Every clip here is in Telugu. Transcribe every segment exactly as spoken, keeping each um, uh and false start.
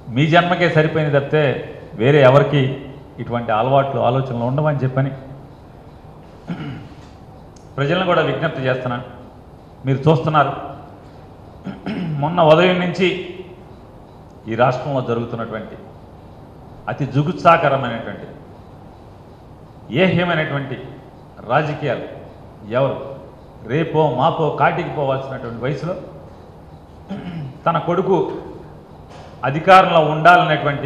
మీ జన్మకే సరిపోయింది తప్పితే వేరే ఎవరికి ఇటువంటి అలవాట్లు ఆలోచనలు ఉండవని చెప్పని ప్రజలను కూడా విజ్ఞప్తి చేస్తున్నాను. మీరు చూస్తున్నారు, మొన్న ఉదయం నుంచి ఈ రాష్ట్రంలో జరుగుతున్నటువంటి అతి జుగుత్సాకరమైనటువంటి ఏహ్యమైనటువంటి రాజకీయాలు. ఎవరు రేపో మాపో కాటికి పోవాల్సినటువంటి వయసులో తన కొడుకు అధికారంలో ఉండాలనేటువంటి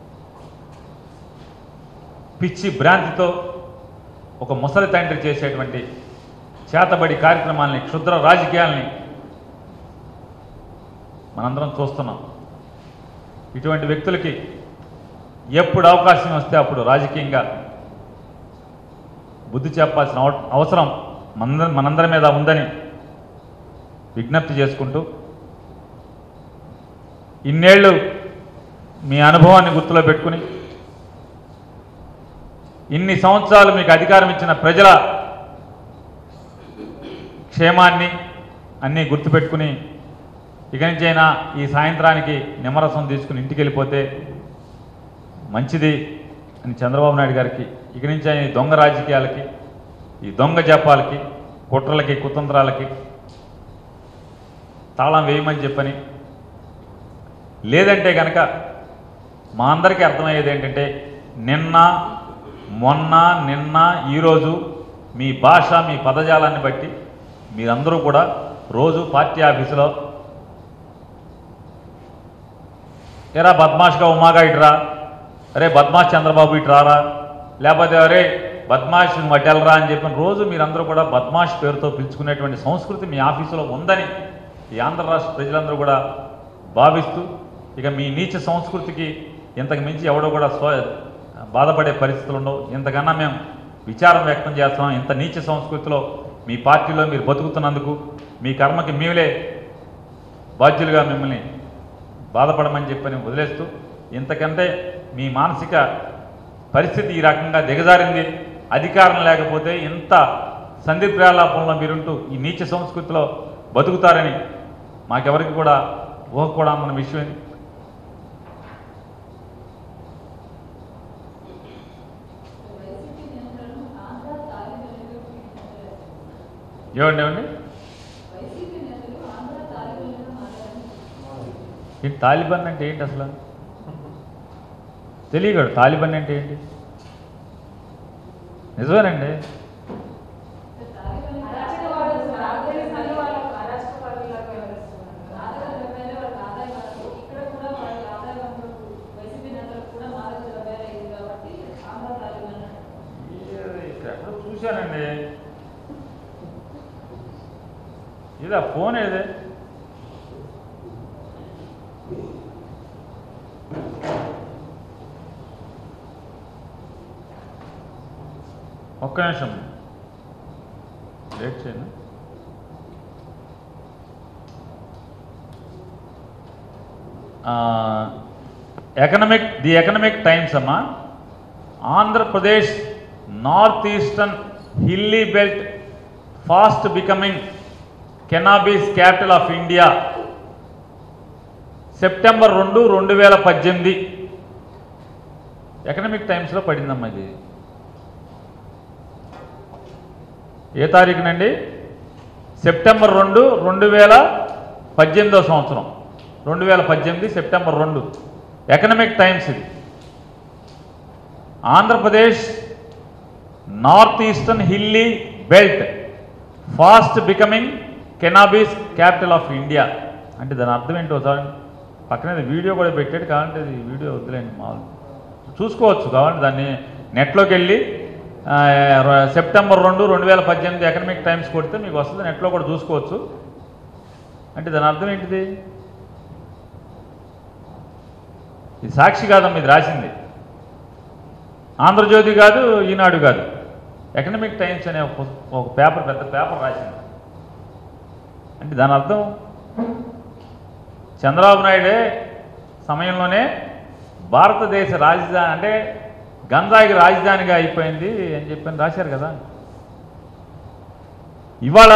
పిచ్చి భ్రాంతితో ఒక ముసలి తండ్రి చేసేటువంటి చేతబడి కార్యక్రమాలని, క్షుద్ర రాజకీయాల్ని మనందరం చూస్తున్నాం. ఇటువంటి వ్యక్తులకి ఎప్పుడు అవకాశం వస్తే అప్పుడు రాజకీయంగా బుద్ధి చెప్పాల్సిన అవసరం మన మనందరి మీద ఉందని విజ్ఞప్తి చేసుకుంటూ, ఇన్నేళ్ళు మీ అనుభవాన్ని గుర్తులో పెట్టుకుని, ఇన్ని సంవత్సరాలు మీకు అధికారం ఇచ్చిన ప్రజల క్షేమాన్ని అన్నీ గుర్తుపెట్టుకుని, ఇక నుంచైనా ఈ సాయంత్రానికి నిమ్మరసం తీసుకుని ఇంటికి వెళ్ళిపోతే మంచిది అని చంద్రబాబు నాయుడు గారికి, ఇక నుంచి ఆయన ఈ దొంగ రాజకీయాలకి, ఈ దొంగ జపాలకి, కుట్రలకి, కుతంత్రాలకి తాళం వేయమని చెప్పని, లేదంటే కనుక మా అందరికీ అర్థమయ్యేది ఏంటంటే, నిన్న మొన్న నిన్న ఈరోజు మీ భాష, మీ పదజాలాన్ని బట్టి మీరందరూ కూడా రోజు పార్టీ ఆఫీసులో ఎరా బద్మాష్గా ఉమాగా ఇటురా, అరే బద్మాష్ చంద్రబాబు ఇటు రారా, లేకపోతే అరే బద్మాష్ వడ్డెలరా అని చెప్పిన రోజు మీరందరూ కూడా బద్మాష్ పేరుతో పిలుచుకునేటువంటి సంస్కృతి మీ ఆఫీసులో ఉందని ఈ ఆంధ్ర రాష్ట్ర ప్రజలందరూ కూడా భావిస్తూ, ఇక మీ నీచ సంస్కృతికి ఇంతకు మించి ఎవడో కూడా స్వ బాధపడే పరిస్థితులు ఉండవు. ఇంతకన్నా మేము విచారం వ్యక్తం చేస్తున్నాం. ఇంత నీచ సంస్కృతిలో మీ పార్టీలో మీరు బతుకుతున్నందుకు మీ కర్మకి మీలే బాధ్యులుగా మిమ్మల్ని బాధపడమని చెప్పని వదిలేస్తూ, ఇంతకంటే మీ మానసిక పరిస్థితి ఈ రకంగా దిగజారింది. అధికారం లేకపోతే ఇంత సందిగ్ధాలాపంలో మీరుంటూ ఈ నీచ సంస్కృతిలో బతుకుతారని మాకెవరికి కూడా ఊహ కూడా మన విషయం. ఏమండి ఏమండి ఈ తాలిబాన్ అంటే ఏంటి అసలు తెలియదు. తాలిబాన్ అంటే ఏంటి? నిజమేనండి. ఎక్కడో చూశానండి. ఇదా ఫోన్ ఏదే? ఒక్క నిమిషం వెయిట్ చేయండి. ఎకనమిక్ ది ఎకనమిక్ టైమ్స్ అమ్మా, Andhra Pradesh north eastern hilly belt fast becoming cannabis capital of India, September రెండు రెండు వేల పద్దెనిమిది ఎకనమిక్ టైమ్స్లో పడిందమ్మా. ఇది ఏ తారీఖునండి? సెప్టెంబర్ రెండు రెండు వేల పద్దెనిమిదో సంవత్సరం, రెండు వేల పద్దెనిమిది సెప్టెంబర్ రెండు ఎకనమిక్ టైమ్స్. ఇది Andhra Pradesh north eastern hilly belt fast becoming cannabis capital of India అంటే దాని అర్థం ఏంటో సార్ పక్కనే వీడియో కూడా పెట్టాడు. కావాలంటే అది వీడియో వద్దులేండి, మామూలు చూసుకోవచ్చు. కావాలంటే దాన్ని నెట్లోకి వెళ్ళి సెప్టెంబర్ రెండు రెండు వేల పద్దెనిమిది ఎకనమిక్ టైమ్స్ కొడితే మీకు వస్తుంది. నెట్లో కూడా చూసుకోవచ్చు. అంటే దాని అర్థం ఏంటిది? ఇది సాక్షి కాదమ్మా, ఇది రాసింది ఆంధ్రజ్యోతి కాదు, ఈనాడు కాదు, ఎకనమిక్ టైమ్స్ అనే ఒక పేపర్, పెద్ద పేపర్ రాసింది. అంటే దాని అర్థం చంద్రబాబు నాయుడే సమయంలోనే భారతదేశ రాజధాని అంటే గంజాయికి రాజధానిగా అయిపోయింది అని చెప్పని రాశారు కదా. ఇవాళ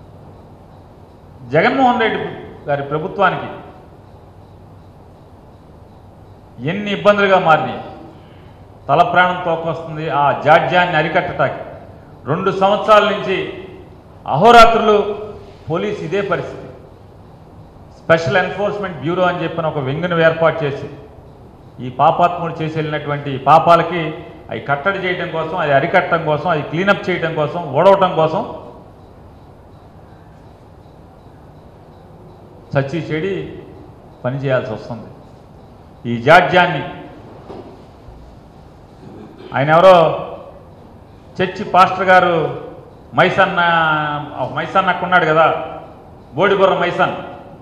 జగన్మోహన్ రెడ్డి గారి ప్రభుత్వానికి ఎన్ని ఇబ్బందులుగా మారినాయి. తల ప్రాణం తోకొస్తుంది ఆ జాడ్యాన్ని అరికట్టడానికి. రెండు సంవత్సరాల నుంచి అహోరాత్రులు పోలీస్ ఇదే పరిస్థితి. స్పెషల్ ఎన్ఫోర్స్మెంట్ బ్యూరో అని చెప్పిన ఒక వింగ్ను ఏర్పాటు చేసి ఈ పాపాత్ముడు చేసి వెళ్ళినటువంటి పాపాలకి అవి కట్టడి చేయడం కోసం, అది అరికట్టడం కోసం, అది క్లీనప్ చేయడం కోసం, ఓడవటం కోసం చచ్చి చెడి పని చేయాల్సి వస్తుంది. ఈ జాడ్యాన్ని ఆయన ఎవరో చర్చి పాస్టర్ గారు మైసన్న మైసన్నకు ఉన్నాడు కదా, బోడిబుర్ర మైసన్.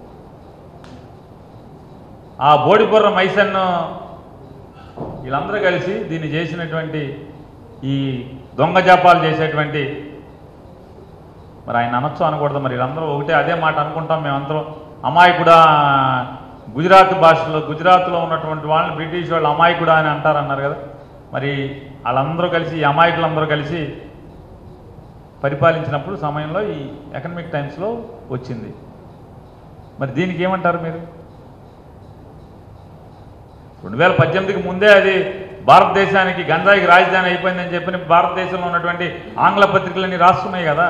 ఆ బోడిబుర్ర మైసన్ను వీళ్ళందరూ కలిసి దీన్ని చేసినటువంటి ఈ దొంగ జాపాలు చేసేటువంటి, మరి ఆయన అనొచ్చు అనకూడదు, మరి వీళ్ళందరూ ఒకటే అదే మాట అనుకుంటాం మేమందరం. అమాయకుడా, గుజరాత్ భాషలో గుజరాత్లో ఉన్నటువంటి వాళ్ళని బ్రిటిష్ వాళ్ళు అమాయకుడా అని అంటారన్నారు కదా. మరి వాళ్ళందరూ కలిసి ఈ అమాయకులందరూ కలిసి పరిపాలించినప్పుడు సమయంలో ఈ ఎకనామిక్ టైమ్స్లో వచ్చింది. మరి దీనికి ఏమంటారు మీరు? రెండు వేల పద్దెనిమిదికి ముందే అది భారతదేశానికి గంజాయికి రాజధాని అయిపోయిందని చెప్పి భారతదేశంలో ఉన్నటువంటి ఆంగ్ల పత్రికలన్నీ రాస్తున్నాయి కదా.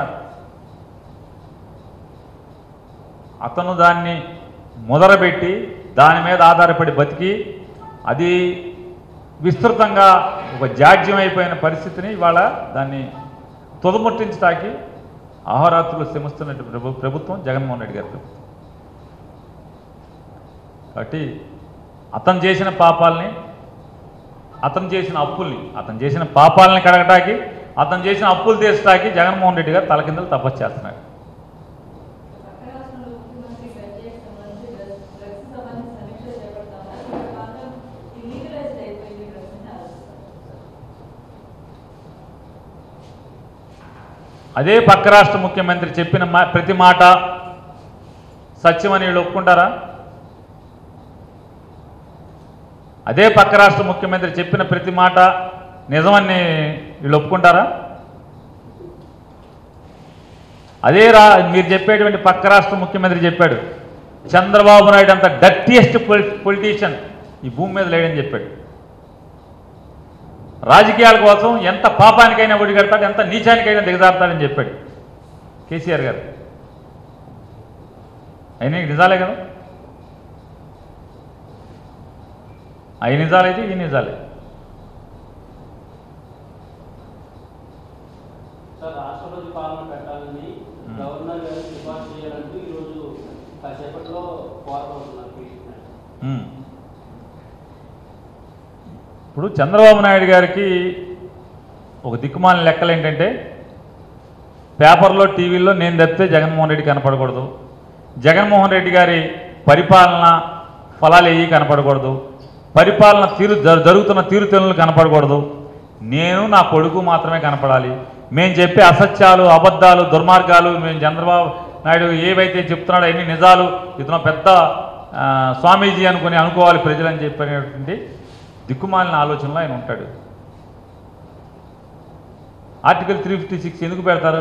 అతను దాన్ని మొదలుపెట్టి దాని మీద ఆధారపడి బతికి అది విస్తృతంగా ఒక జాడ్యం అయిపోయిన పరిస్థితిని ఇవాళ దాన్ని తుదముట్టించడానికి అహోరాత్రులు శ్రమిస్తున్న ప్రభు ప్రభుత్వం జగన్మోహన్ రెడ్డి గారి ప్రభుత్వం. కాబట్టి అతను చేసిన పాపాలని, అతను చేసిన అప్పుల్ని, అతను చేసిన పాపాలని కడగటానికి, అతను చేసిన అప్పులు తీర్చడానికి జగన్మోహన్ రెడ్డి గారు తలకిందలు తపస్సు చేస్తున్నారు. అదే పక్క రాష్ట్ర ముఖ్యమంత్రి చెప్పిన మా ప్రతి మాట సత్యమని వీళ్ళు ఒప్పుకుంటారా? అదే పక్క రాష్ట్ర ముఖ్యమంత్రి చెప్పిన ప్రతి మాట నిజమని వీళ్ళు ఒప్పుకుంటారా? అదే రా మీరు చెప్పేటువంటి పక్క రాష్ట్ర ముఖ్యమంత్రి చెప్పాడు, చంద్రబాబు నాయుడు అంత డర్టీయెస్ట్ పొలిటీషియన్ ఈ భూమి మీద లేడని చెప్పాడు. రాజకీయాల కోసం ఎంత పాపానికైనా ఒడిగడతాడు, ఎంత నీచానికైనా దిగజారుతాడని చెప్పాడు కేసీఆర్ గారు. అయినా నిజాలే కదా, అవి నిజాలైతే ఈ నిజాలే. రాష్ట్రపతి పాలన పెట్టాలని గవర్నర్ గారు సిఫార్సు చేయాలంటూ ఈరోజు కాసేపట్లో పోరాడుతున్నారు. ఇప్పుడు చంద్రబాబు నాయుడు గారికి ఒక దిక్కుమాలిన లెక్కలు ఏంటంటే, పేపర్లో టీవీల్లో నేను తప్పితే జగన్మోహన్ రెడ్డి కనపడకూడదు, జగన్మోహన్ రెడ్డి గారి పరిపాలన ఫలాలు ఏవి కనపడకూడదు, పరిపాలన తీరు జరుగుతున్న తీరుతెన్నులు కనపడకూడదు, నేను నా కొడుకు మాత్రమే కనపడాలి, మేము చెప్పే అసత్యాలు, అబద్ధాలు, దుర్మార్గాలు మేము చంద్రబాబు నాయుడు ఏవైతే చెప్తున్నాడో అన్ని నిజాలు, ఇతను పెద్ద స్వామీజీ అనుకుని అనుకోవాలి ప్రజలని చెప్పినటువంటి దిక్కుమాలిన ఆలోచనలో ఆయన ఉంటాడు. ఆర్టికల్ త్రీ ఫిఫ్టీ సిక్స్ ఎందుకు పెడతారు?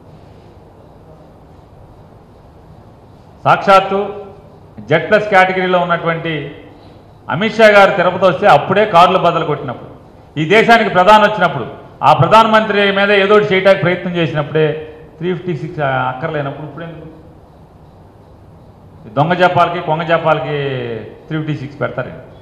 సాక్షాత్తు జెడ్ ప్లస్ కేటగిరీలో ఉన్నటువంటి అమిత్ షా గారు తిరుపతి వస్తే అప్పుడే కార్లు బద్దలు కొట్టినప్పుడు, ఈ దేశానికి ప్రధాని వచ్చినప్పుడు, ఆ ప్రధానమంత్రి మీద ఏదో ఒకటి చేయడానికి ప్రయత్నం చేసినప్పుడే త్రీ ఫిఫ్టీ సిక్స్ అక్కర్లేనప్పుడు ఇప్పుడు ఎందుకు దొంగ జపాలకి కొంగ జపాలకి త్రీ ఫిఫ్టీ సిక్స్ పెడతారండి?